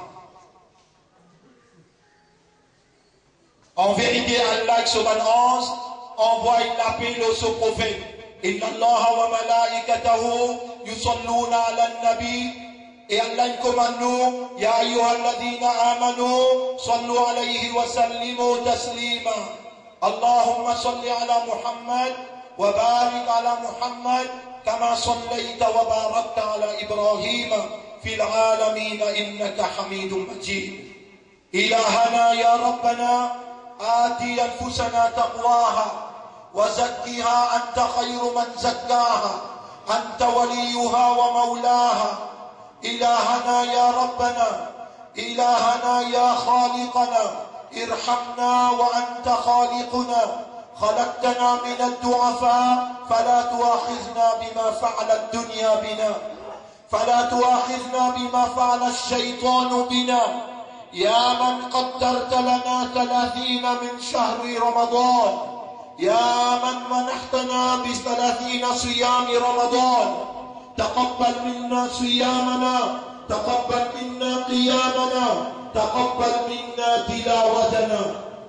En vérité, Allah, sur l'annonce, envoie l'appel au son prophète. Inna Allah wa malaikatahu yusalluna ala nabi. Et Allah commande nous, Ya ayyuhalladhina amanu, sallu alayhi wa sallimu taslima. Allahumma salli ala Muhammad, wa barik ala Muhammad, kama sallayta wa barakta ala Ibrahim, fil alamin innaka hamidun majid. Ilahana ya Rabbana, آتي أنفسنا تقواها وزكها أنت خير من زكاها أنت وليها ومولاها. إلهنا يا ربنا إلهنا يا خالقنا ارحمنا وأنت خالقنا خلقتنا من الضعفاء فلا تؤاخذنا بما فعل الدنيا بنا فلا تؤاخذنا بما فعل الشيطان بنا. يا من قدرت لنا 30 من شهر رمضان يا من منحتنا ب30 صيام رمضان تقبل منا صيامنا تقبل منا قيامنا تقبل منا تلاوتنا.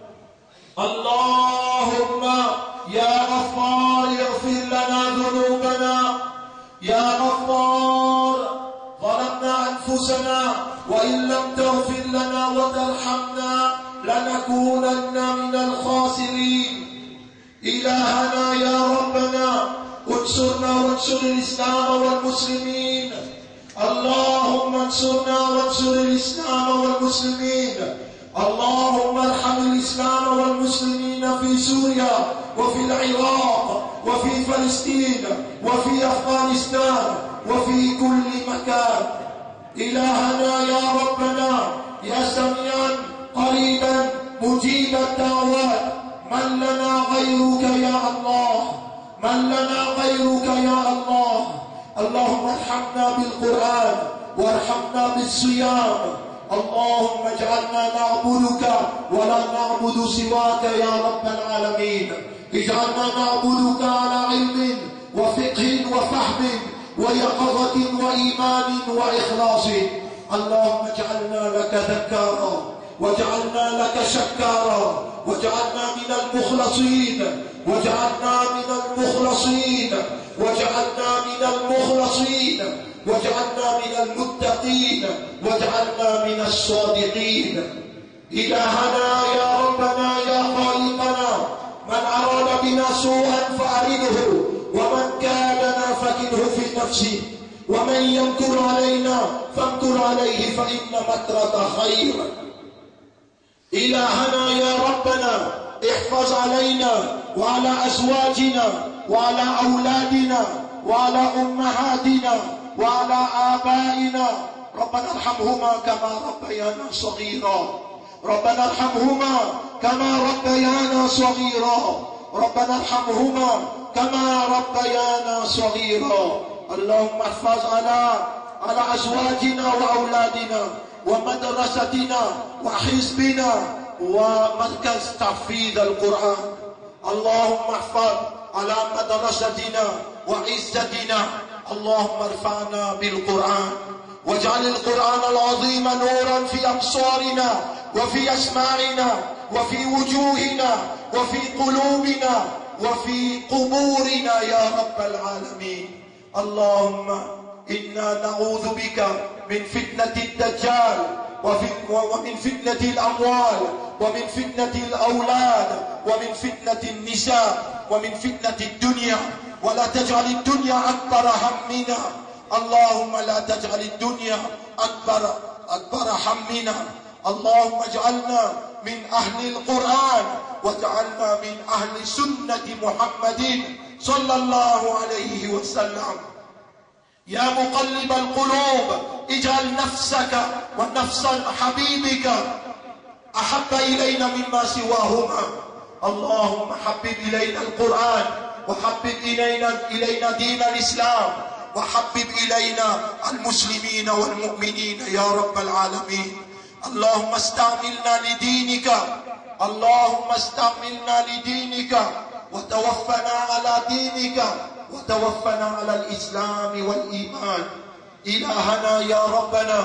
اللهم يا غفار اغفر لنا ذنوبنا يا غفار ظلمنا أنفسنا وإن لم تغفر لنا وترحمنا لنكونن من الخاسرين. إلهنا يا ربنا انصرنا وانصر الإسلام والمسلمين. اللهم انصرنا وانصر الإسلام والمسلمين. اللهم ارحم الإسلام والمسلمين في سوريا وفي العراق وفي فلسطين وفي أفغانستان وفي كل مكان. إلهنا يا ربنا يا سميعا قريبا مجيب الدعوات من لنا غيرك يا الله من لنا غيرك يا الله. اللهم ارحمنا بالقرآن وارحمنا بالصيام. اللهم اجعلنا نعبدك ولا نعبد سواك يا رب العالمين. اجعلنا نعبدك على علم وفقه وفهم ويقظة وإيمان وإخلاص. اللهم اجعلنا لك ذكارا واجعلنا لك شكارا واجعلنا من المخلصين واجعلنا من المخلصين واجعلنا من المخلصين واجعلنا من المتقين واجعلنا من الصادقين. إلهنا يا ربنا يا خالقنا، من أراد بنا سوءا فأرده، ومن كادنا فكده في نفسه، ومن يمكر علينا فامكر عليه فإن مكرك خير. إلهنا يا ربنا احفظ علينا وعلى أزواجنا وعلى أولادنا وعلى أمهاتنا وعلى آبائنا. ربنا ارحمهما كما ربيانا صغيرا. ربنا ارحمهما كما ربيانا صغيرا. ربنا ارحمهما كما ربيانا صغيرا. اللهم احفظ على أزواجنا وأولادنا ومدرستنا وحزبنا ومركز تحفيظ القرآن. اللهم احفظ على مدرستنا وعزتنا. اللهم ارفعنا بالقرآن، واجعل القرآن العظيم نورا في أبصارنا وفي أسماعنا وفي وجوهنا وفي قلوبنا وفي قبورنا يا رب العالمين. اللهم إنا نعوذ بك من فتنة الدجال ومن فتنة الأموال ومن فتنة الأولاد ومن فتنة النساء ومن فتنة الدنيا. ولا تجعل الدنيا أكبر همنا. اللهم لا تجعل الدنيا أكبر همنا. اللهم اجعلنا من أهل القرآن واجعلنا من أهل سنة محمد صلى الله عليه وسلم. يا مقلب القلوب اجعل نفسك ونفس حبيبك أحب إلينا مما سواهما. اللهم حبب إلينا القرآن وحبب إلينا دين الإسلام وحبب إلينا المسلمين والمؤمنين يا رب العالمين. اللهم استعملنا لدينك. اللهم استعملنا لدينك وتوفنا على دينك وتوفنا على الإسلام والإيمان. إلهنا يا ربنا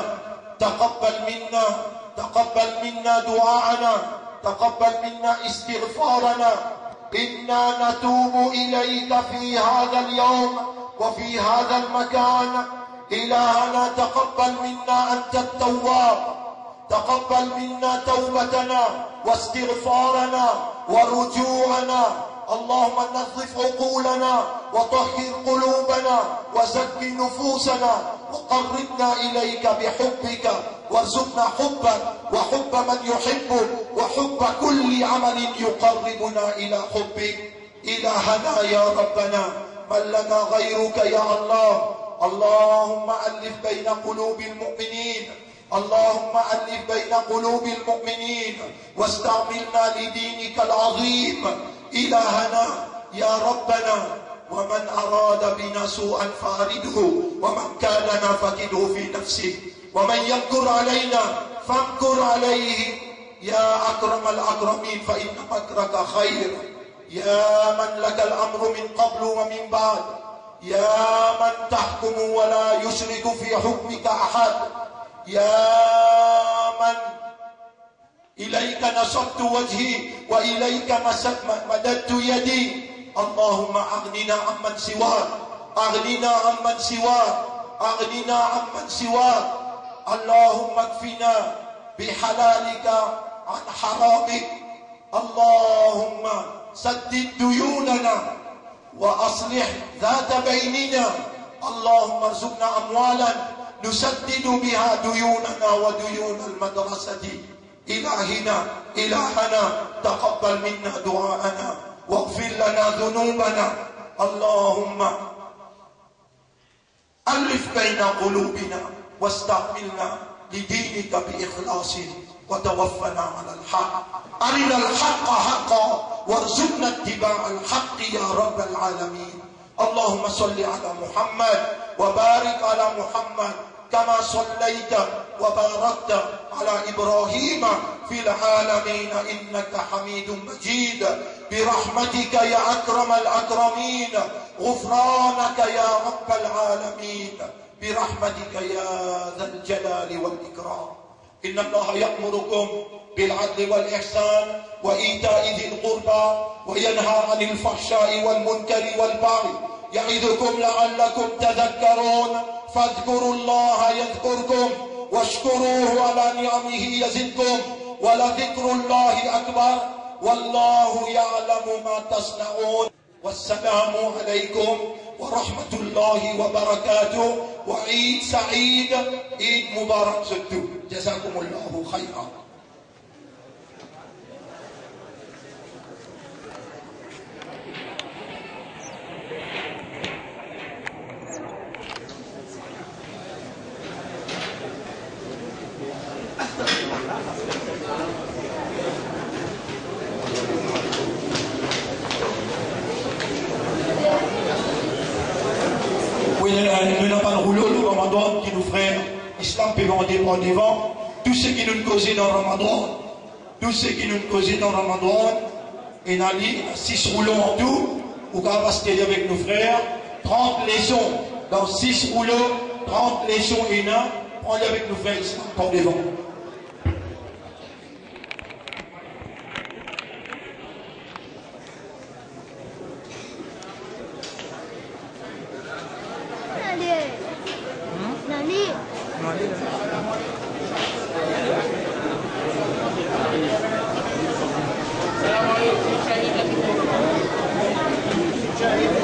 تقبل منا دعاءنا، تقبل منا استغفارنا. إنا نتوب إليك في هذا اليوم وفي هذا المكان. إلهنا تقبل منا أنت التواب، تقبل منا توبتنا واستغفارنا ورجوعنا. اللهم نظف عقولنا وطهر قلوبنا وزكي نفوسنا وقربنا إليك بحبك، وارزقنا حبك وحب من يحبك وحب كل عمل يقربنا إلى حبك. إلهنا يا ربنا من لنا غيرك يا الله. اللهم ألف بين قلوب المؤمنين، اللهم ألف بين قلوب المؤمنين واستعملنا لدينك العظيم. إلهنا يا ربنا ومن أراد بنا سوءا فأرده، ومن كاننا فكده في نفسه، ومن يمكر علينا فامكر عليه يا أكرم الأكرمين فإن مكرك خير. يا من لك الأمر من قبل ومن بعد، يا من تحكم ولا يشرك في حكمك أحد، يا من إليك نصبت وجهي وإليك مددت يدي. اللهم أغننا عمن سواك، أغننا عمن سواك، أغننا عمن سواك. اللهم اكفنا بحلالك عن حرامك. اللهم سدد ديوننا وأصلح ذات بيننا. اللهم ارزقنا أموالا نسدد بها ديوننا وديون المدرسة. إلهنا تقبل منا دعاءنا واغفر لنا ذنوبنا. اللهم ألف بين قلوبنا واستعملنا لدينك بإخلاص وتوفنا على الحق. أرنا الحق حقا وارزقنا اتباع الحق يا رب العالمين. اللهم صل على محمد وبارك على محمد كما صليت وباركت على إبراهيم في العالمين إنك حميد مجيد. برحمتك يا أكرم الأكرمين، غفرانك يا رب العالمين، برحمتك يا ذا الجلال والإكرام. إن الله يأمركم بالعدل والإحسان وإيتاء ذي القربى وينهى عن الفحشاء والمنكر والبغي يعظكم لعلكم تذكرون. فاذكروا الله يذكركم واشكروه على نعمه يزدكم ولذكر الله أكبر والله يعلم ما تصنعون. والسلام عليكم ورحمة الله وبركاته، وعيد سعيد، عيد مبارك ستو، جزاكم الله خيرا. Nous n'avons pas le rouleau, le Ramadan qui nous ferait Islam payant en devant. Tout ce qui nous causait dans le Ramadan, tout ce qui nous causait dans le Ramadan, et on a 6 rouleaux en tout, ou qu'on va se avec nos frères, 30 leçons dans 6 rouleaux, 30 leçons et un, prends-les avec nos frères Islam pour devant. Nani?